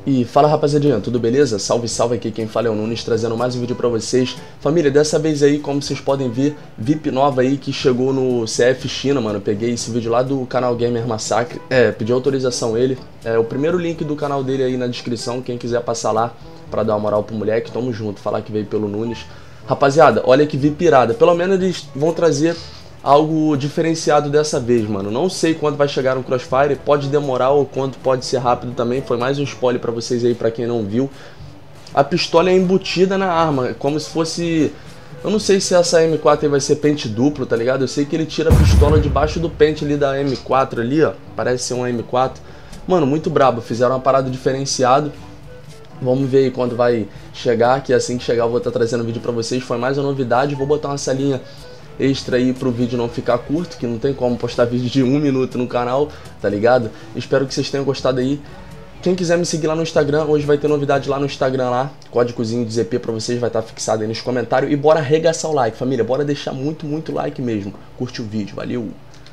E fala rapaziadinha, tudo beleza? Salve, salve, aqui quem fala é o Nunes, trazendo mais um vídeo pra vocês. Família, dessa vez aí, como vocês podem ver, VIP nova aí que chegou no CF China, mano. Peguei esse vídeo lá do canal Gamer Massacre, pedi autorização ele. O primeiro link do canal dele aí na descrição, quem quiser passar lá pra dar uma moral pro moleque, tamo junto, falar que veio pelo Nunes. Rapaziada, olha que VIP irada, pelo menos eles vão trazer algo diferenciado dessa vez, mano. Não sei quando vai chegar no Crossfire, pode demorar ou quanto pode ser rápido também. Foi mais um spoiler pra vocês aí, pra quem não viu. A pistola é embutida na arma, como se fosse... Eu não sei se essa M4 aí vai ser pente duplo, tá ligado? Eu sei que ele tira a pistola debaixo do pente ali da M4 ali, ó. Parece ser uma M4. Mano, muito brabo, fizeram uma parada diferenciada. Vamos ver aí quando vai chegar, que assim que chegar eu vou estar trazendo vídeo pra vocês. Foi mais uma novidade, vou botar uma salinha extra aí pro vídeo não ficar curto, que não tem como postar vídeo de 1 minuto no canal, tá ligado? Espero que vocês tenham gostado aí. Quem quiser me seguir lá no Instagram, hoje vai ter novidade lá no Instagram lá, códigozinho de ZP pra vocês, vai estar fixado aí nos comentários. E bora arregaçar o like, família, bora deixar muito like mesmo. Curte o vídeo, valeu!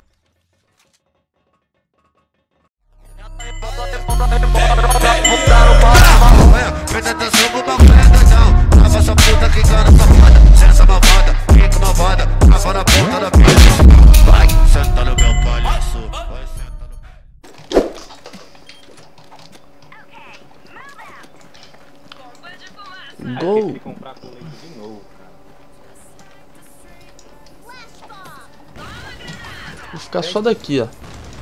Gol! Comprar com leite de novo, cara. Vou ficar só daqui, ó.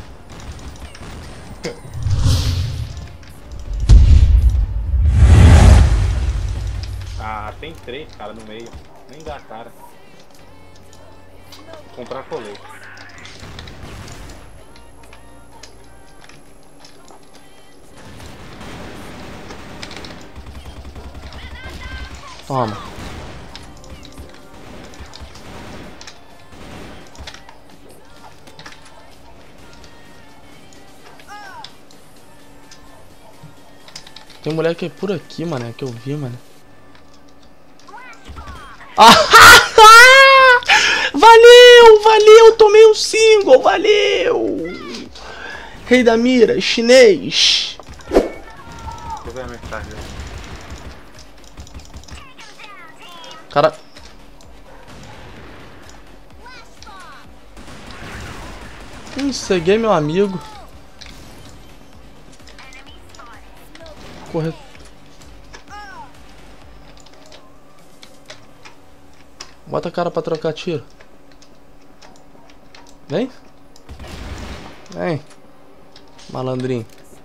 Ah, tem 3, cara, no meio. Nem dá cara. Comprar colete. Toma. Tem moleque por aqui, mano, que eu vi, mano. Valeu, tomei um single, valeu. Rei da mira, chinês. Deixa eu ver a mensagem. Cara... ceguei meu amigo. Corre. Bota a cara pra trocar tiro. Vem. Vem. Malandrinho.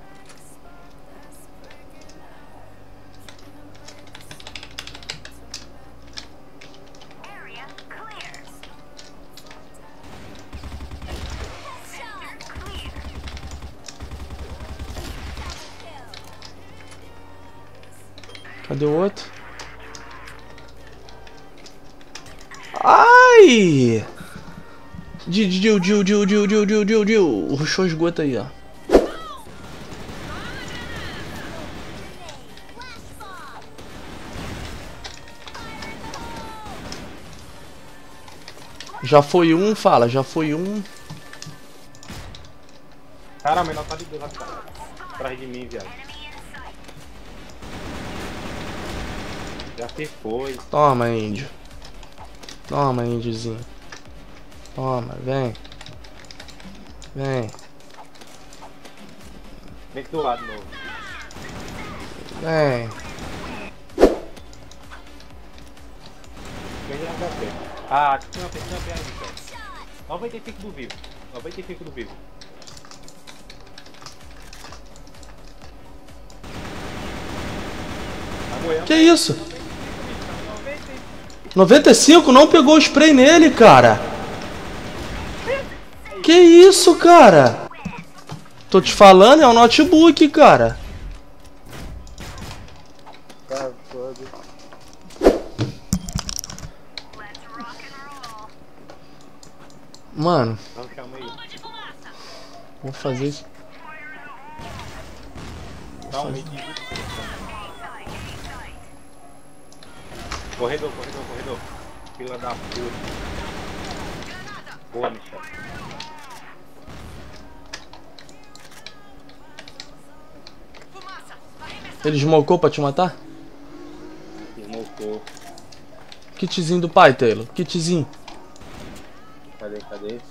Cadê o outro? Ai! Rushou o esgoto aí, ó. Já foi um, fala, já foi um. Cara, menor tá de Deus atrás de mim, viado. Já se foi. Toma, índio. Toma, índiozinho. Toma, vem. Vem. Vem do lado novo. Vem. Vem de HP. Ah, tem uma PA aí, cara. 95 do vivo. 95 do vivo. Que isso? 95? Não pegou o spray nele, cara. Que isso, cara? Tô te falando, é um notebook, cara. Mano, vou fazer isso. Corredor. Fila da puta. Boa, Michel. Ele smocou pra te matar? Smocou. Kitzinho do pai, Taylor. Kitzinho. Cadê?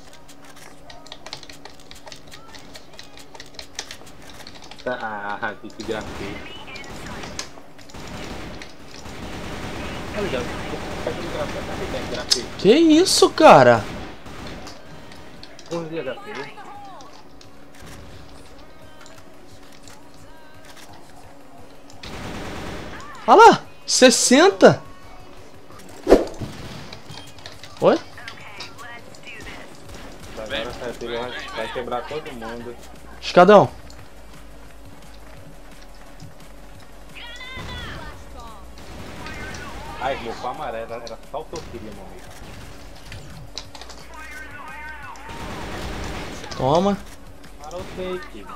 Ah, que grafei. Olha, grafei. Que isso, cara? 11 HP. Olha lá, 60. Oi? Agora vai quebrar todo mundo. Escadão. Ai, meu pau amarelo, era só o que eu queria morrer. Toma. Para o take.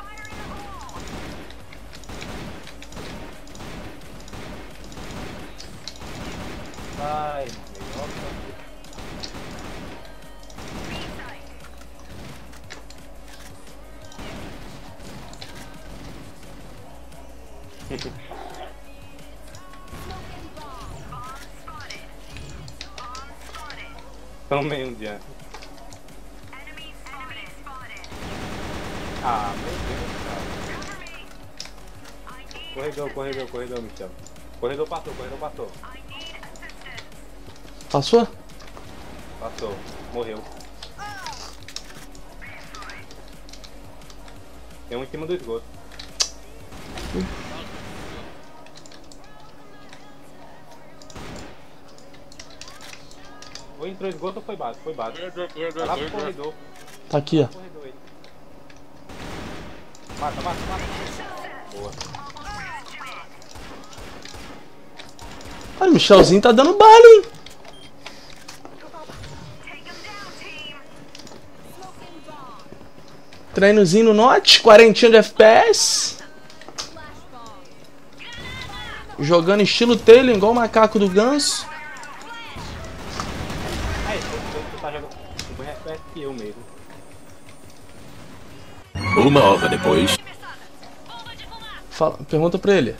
Ai, nossa. Tomei um dia. Ah, meu Deus, cara. Corredor, Michel. Corredor passou. Passou? Passou, morreu. Tem um em cima do esgoto. Ou entrou esgoto ou foi base? Foi base. Tá lá pro corredor. Tá aqui, ó. Corredor ele. Mata. Boa. Olha, o Michelzinho tá dando bala, hein? Treinozinho no Note, 40 de FPS. Jogando estilo Taylor, igual o macaco do ganso. Aí, tu tá jogando com FPS que eu mesmo. Uma hora depois. Pergunta pra ele.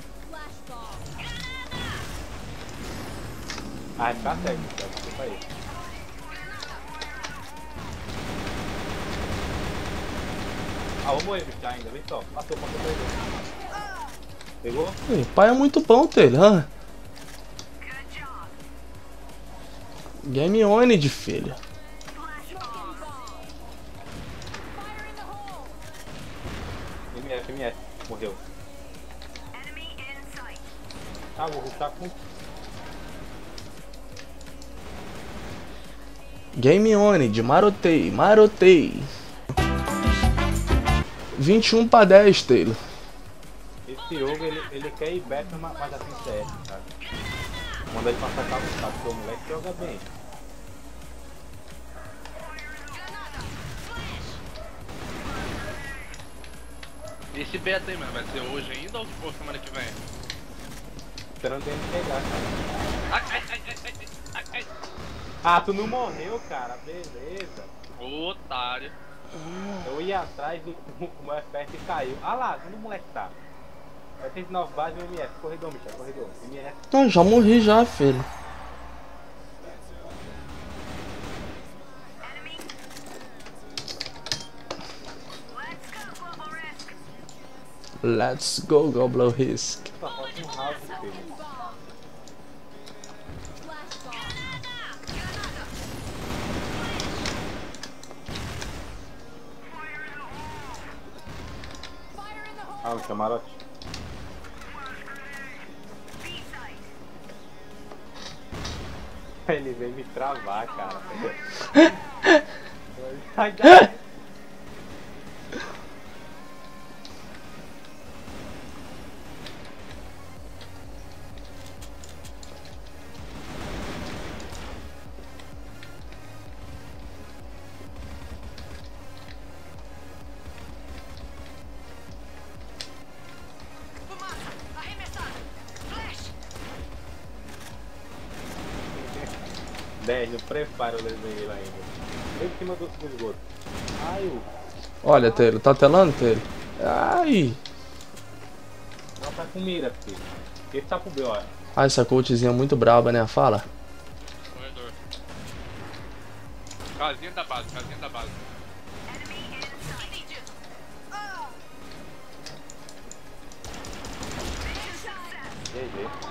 Ah, fica cego, desculpa aí. Ah, vamos morrer, bicho, ainda, vem só. Passou. Pegou? O pai é muito bom, Taylor. Game on, de filho. MF, morreu. Ah, vou rushar com... Game on, de marotei. 21 pra 10, Taylor. Esse jogo, ele quer ir back, mas assim CS, sabe? Manda ele passar calma, sabe? Porque o moleque joga bem. Esse beta aí, mano, vai ser hoje ainda ou for semana que vem? Esperando ele pegar, cara. Ai. Ah, tu não morreu, cara. Beleza. Otário. Eu ia atrás do meu FPS e caiu. Ah lá, onde o moleque tá? Vai ter 9 bases no MF. Corredor, Michel, corredor. MF. Não, já morri já, filho. Let's go, Global Risk. Só falta um house, filho. Ah, o camarote. Ele veio me travar, cara. Sai daí. No preparo eu levei ele ainda. Bem em cima do esgoto. Ai, Olha, Taylor, tá telando, Taylor? Ai! Bota com mira, filho. Esse tá pro B, ó. Ah, essa coachzinha é muito braba, né? Fala. Corredor. Casinha da base, casinha da base. GG.